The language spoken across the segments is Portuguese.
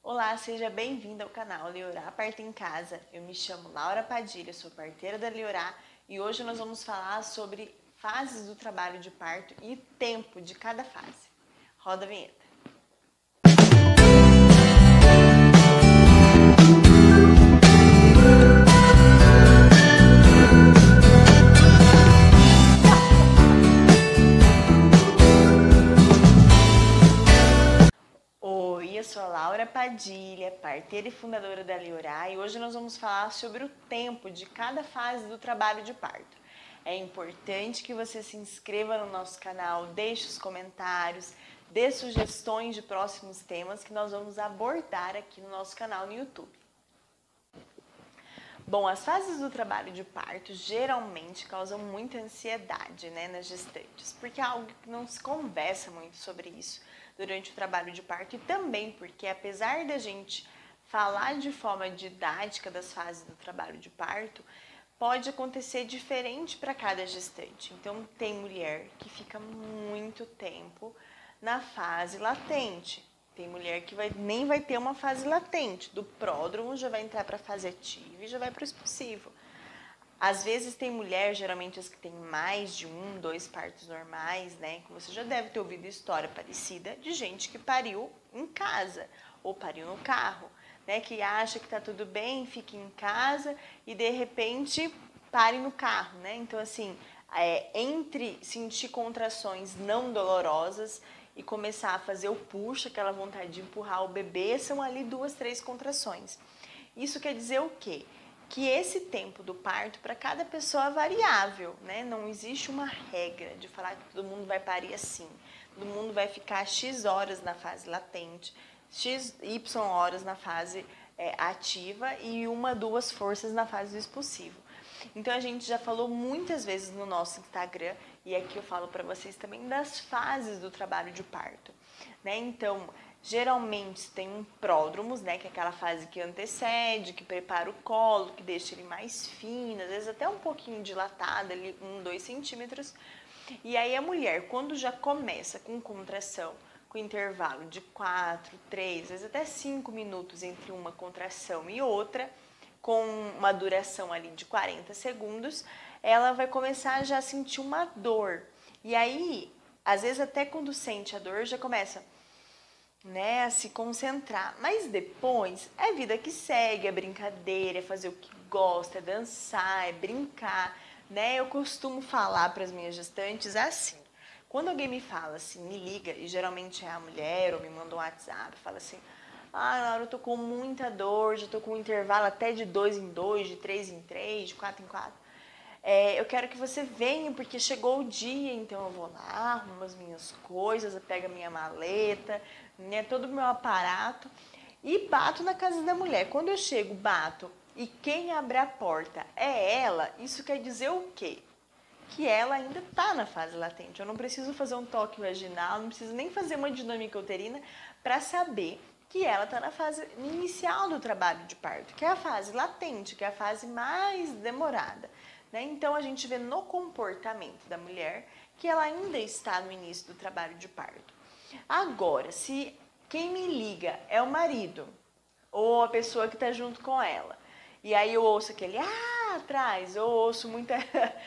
Olá, seja bem-vinda ao canal Liorá Parto em Casa. Eu me chamo Laura Padilha, sou parteira da Liorá e hoje nós vamos falar sobre fases do trabalho de parto e tempo de cada fase. Roda a vinheta. Oi, eu sou a Laura Padilha, parteira e fundadora da Liorá, e hoje nós vamos falar sobre o tempo de cada fase do trabalho de parto. É importante que você se inscreva no nosso canal, deixe os comentários, dê sugestões de próximos temas que nós vamos abordar aqui no nosso canal no YouTube. Bom, as fases do trabalho de parto geralmente causam muita ansiedade, nas gestantes, porque é algo que não se conversa muito sobre isso durante o trabalho de parto e também porque, apesar da gente falar de forma didática das fases do trabalho de parto, pode acontecer diferente para cada gestante. Então, tem mulher que fica muito tempo na fase latente. Tem mulher que nem vai ter uma fase latente, do pródromo já vai entrar para a fase ativa e já vai para o expulsivo. Às vezes tem mulher, geralmente as que tem mais de 2 partos normais, que você já deve ter ouvido história parecida de gente que pariu em casa ou pariu no carro, que acha que tá tudo bem, fica em casa e de repente pare no carro, Então assim, entre sentir contrações não dolorosas e começar a fazer o push, aquela vontade de empurrar o bebê, são ali 2, 3 contrações. Isso quer dizer o quê? Que esse tempo do parto para cada pessoa é variável, Não existe uma regra de falar que todo mundo vai parir assim, todo mundo vai ficar X horas na fase latente, X, Y horas na fase ativa e 1, 2 forças na fase do expulsivo. Então a gente já falou muitas vezes no nosso Instagram e aqui eu falo para vocês também das fases do trabalho de parto, Então, geralmente tem um pródromos, que é aquela fase que antecede, que prepara o colo, que deixa ele mais fino, às vezes até um pouquinho dilatado, ali 1, 2 centímetros. E aí a mulher, quando já começa com contração, com intervalo de 4, 3, às vezes até 5 minutos entre uma contração e outra, com uma duração ali de 40 segundos, ela vai começar já a sentir uma dor. E aí, às vezes até quando sente a dor, já começa a se concentrar. Mas depois é vida que segue, é brincadeira, é fazer o que gosta, é dançar, é brincar, Eu costumo falar para as minhas gestantes assim. Quando alguém me fala assim, me liga, e geralmente é a mulher ou me manda um WhatsApp, fala assim: Laura, eu tô com muita dor, já tô com um intervalo até de 2 em 2, de 3 em 3, de 4 em 4. Eu quero que você venha porque chegou o dia, então eu vou lá, arrumo as minhas coisas, pego a minha maleta, todo o meu aparato e bato na casa da mulher. Quando eu chego, bato e quem abre a porta é ela, isso quer dizer o quê? Que ela ainda está na fase latente. Eu não preciso fazer um toque vaginal, não preciso nem fazer uma dinâmica uterina para saber que ela está na fase inicial do trabalho de parto, que é a fase latente, que é a fase mais demorada. Então, a gente vê no comportamento da mulher que ela ainda está no início do trabalho de parto. Agora, se quem me liga é o marido ou a pessoa que está junto com ela, e aí eu ouço aquele atrás, eu ouço muita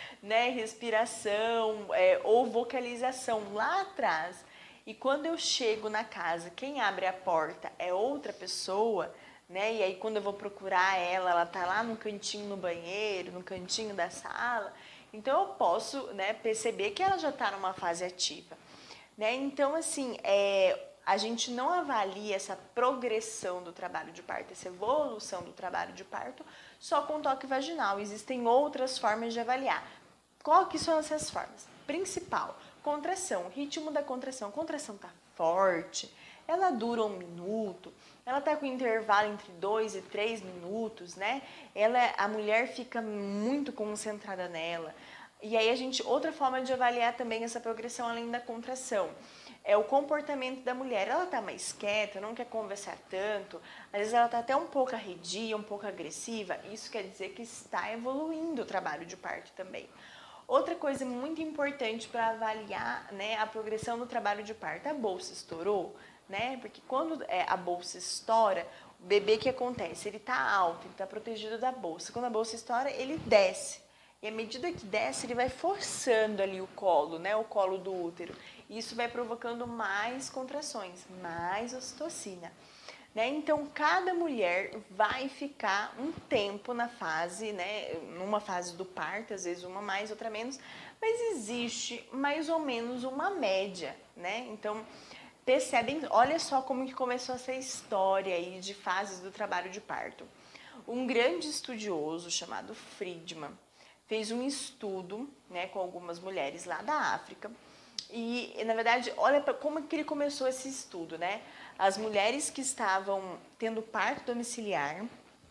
respiração ou vocalização lá atrás, e quando eu chego na casa, quem abre a porta é outra pessoa, e aí quando eu vou procurar ela, ela tá lá no cantinho no banheiro, no cantinho da sala, então eu posso perceber que ela já está numa fase ativa. Então, assim, a gente não avalia essa progressão do trabalho de parto, essa evolução do trabalho de parto, só com toque vaginal. Existem outras formas de avaliar. Qual que são essas formas? Principal, contração, ritmo da contração. A contração está forte, ela dura 1 minuto, ela está com intervalo entre 2 e 3 minutos, a mulher fica muito concentrada nela. E aí outra forma de avaliar também essa progressão além da contração é o comportamento da mulher. Ela está mais quieta, não quer conversar tanto, às vezes ela está até um pouco arredia, um pouco agressiva. Isso quer dizer que está evoluindo o trabalho de parto também. Outra coisa muito importante para avaliar a progressão do trabalho de parto, a bolsa estourou, né? Porque quando a bolsa estoura, o bebê, o que acontece? Ele está alto, ele está protegido da bolsa. Quando a bolsa estoura, ele desce. E à medida que desce, ele vai forçando ali o colo, né? O colo do útero. E isso vai provocando mais contrações, mais ocitocina. Né? Então, cada mulher vai ficar um tempo na fase, né? Numa fase do parto, às vezes uma mais, outra menos, mas existe mais ou menos uma média, né? Então, percebem, olha só como que começou essa história aí de fases do trabalho de parto. Um grande estudioso chamado Friedman fez um estudo, né, com algumas mulheres lá da África. E, na verdade, olha como que ele começou esse estudo, né? As mulheres que estavam tendo parto domiciliar,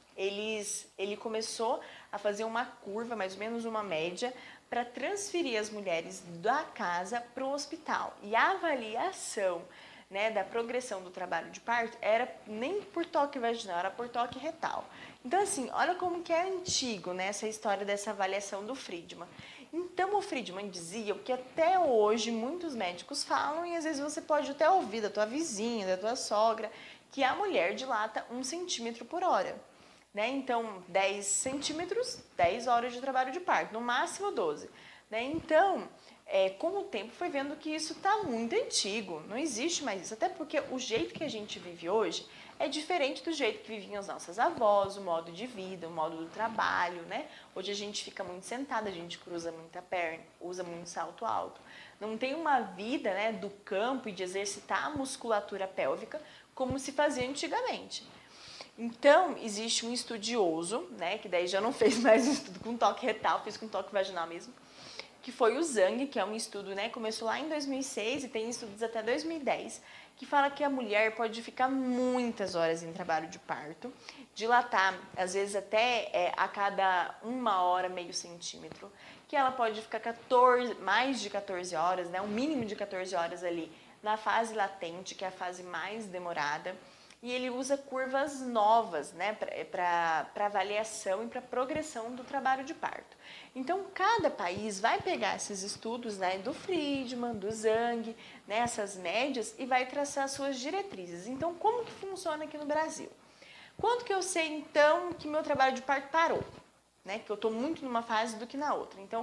ele começou a fazer uma curva, mais ou menos uma média, para transferir as mulheres da casa para o hospital. E a avaliação, né, da progressão do trabalho de parto era nem por toque vaginal, era por toque retal. Então, assim, olha como que é antigo, né, essa história dessa avaliação do Friedman. Então, o Friedman dizia o que até hoje muitos médicos falam, e às vezes você pode até ouvir da tua vizinha, da tua sogra, que a mulher dilata 1 centímetro por hora. Né? Então, 10 centímetros, 10 horas de trabalho de parto, no máximo 12. Né? Então, com o tempo foi vendo que isso está muito antigo, não existe mais isso. Até porque o jeito que a gente vive hoje é diferente do jeito que viviam as nossas avós, o modo de vida, o modo do trabalho, né? Hoje a gente fica muito sentada, a gente cruza muita perna, usa muito salto alto. Não tem uma vida, né, do campo e de exercitar a musculatura pélvica como se fazia antigamente. Então, existe um estudioso, né, que daí já não fez mais um estudo com toque retal, fez com toque vaginal mesmo, que foi o Zhang, que é um estudo, né, começou lá em 2006 e tem estudos até 2010, que fala que a mulher pode ficar muitas horas em trabalho de parto, dilatar, às vezes até a cada 1 hora, meio centímetro, que ela pode ficar mais de 14 horas, né, um mínimo de 14 horas ali na fase latente, que é a fase mais demorada. E ele usa curvas novas, né, para avaliação e para progressão do trabalho de parto. Então, cada país vai pegar esses estudos, né, do Friedman, do Zhang, né, essas médias, e vai traçar suas diretrizes. Então, como que funciona aqui no Brasil? Quando que eu sei, então, que meu trabalho de parto parou? Né, que eu estou muito numa fase do que na outra. Então,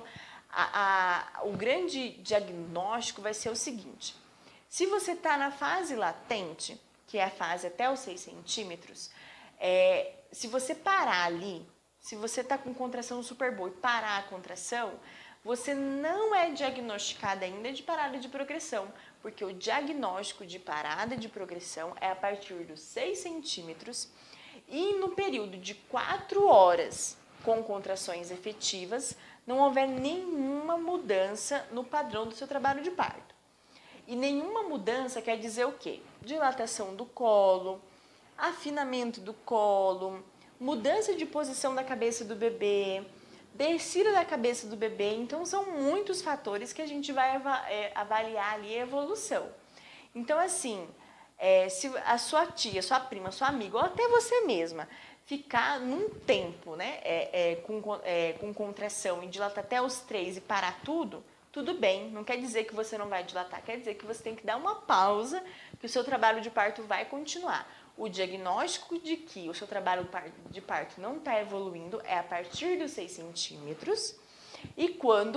o grande diagnóstico vai ser o seguinte: se você está na fase latente, que é a fase até os 6 centímetros, se você parar ali, se você está com contração super boa e parar a contração, você não é diagnosticada ainda de parada de progressão, porque o diagnóstico de parada de progressão é a partir dos 6 centímetros e no período de 4 horas com contrações efetivas, não houver nenhuma mudança no padrão do seu trabalho de parto. E nenhuma mudança quer dizer o quê? Dilatação do colo, afinamento do colo, mudança de posição da cabeça do bebê, descida da cabeça do bebê. Então, são muitos fatores que a gente vai avaliar ali a evolução. Então, assim, se a sua tia, sua prima, sua amiga, ou até você mesma, ficar num tempo, né, com contração e dilatar até os 3 e parar tudo bem, não quer dizer que você não vai dilatar, quer dizer que você tem que dar uma pausa, que o seu trabalho de parto vai continuar. O diagnóstico de que o seu trabalho de parto não está evoluindo é a partir dos 6 centímetros e quando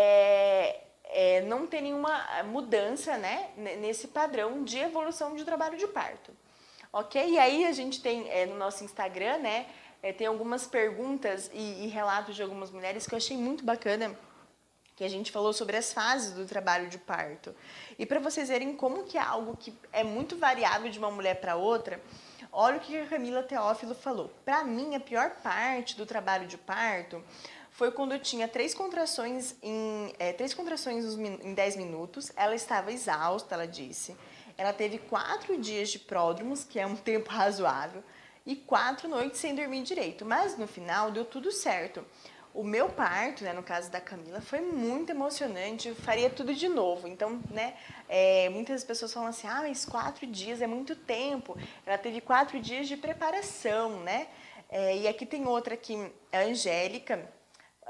não tem nenhuma mudança, né, nesse padrão de evolução de trabalho de parto. Ok? E aí a gente tem no nosso Instagram, né, tem algumas perguntas e relatos de algumas mulheres que eu achei muito bacana, que a gente falou sobre as fases do trabalho de parto. E para vocês verem como que é algo que é muito variável de uma mulher para outra, olha o que a Camila Teófilo falou. Para mim, a pior parte do trabalho de parto foi quando eu tinha 3 contrações em 10 minutos. Ela estava exausta, ela disse. Ela teve 4 dias de pródromos, que é um tempo razoável, e 4 noites sem dormir direito. Mas no final deu tudo certo. O meu parto, né, no caso da Camila, foi muito emocionante, eu faria tudo de novo. Então, né, muitas pessoas falam assim, mas 4 dias é muito tempo. Ela teve 4 dias de preparação, né? E aqui tem outra aqui, a Angélica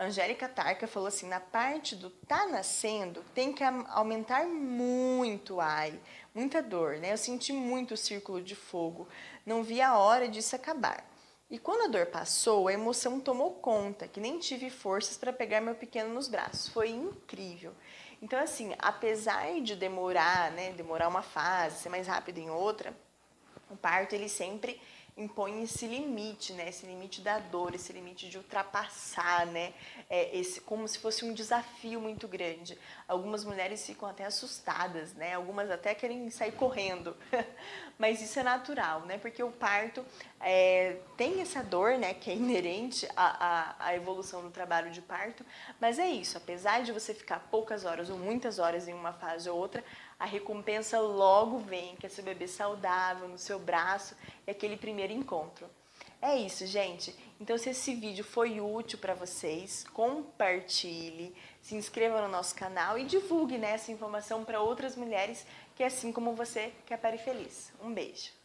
Angélica Tarca falou assim, na parte do tá nascendo, tem que aumentar muito, ai, muita dor, né? Eu senti muito o círculo de fogo, não vi a hora disso acabar. E quando a dor passou, a emoção tomou conta, que nem tive forças para pegar meu pequeno nos braços. Foi incrível. Então, assim, apesar de demorar, né, demorar uma fase, ser mais rápido em outra, o parto, ele sempre impõe esse limite, né? Esse limite da dor, esse limite de ultrapassar, né? Como se fosse um desafio muito grande. Algumas mulheres ficam até assustadas, né? Algumas até querem sair correndo. Mas isso é natural, né? Porque o parto tem essa dor, né? Que é inerente à evolução do trabalho de parto. Mas é isso, apesar de você ficar poucas horas ou muitas horas em uma fase ou outra, a recompensa logo vem, que é seu bebê saudável no seu braço e aquele primeiro encontro. É isso, gente. Então, se esse vídeo foi útil para vocês, compartilhe, se inscreva no nosso canal e divulgue, né, essa informação para outras mulheres que, assim como você, quer parir feliz. Um beijo.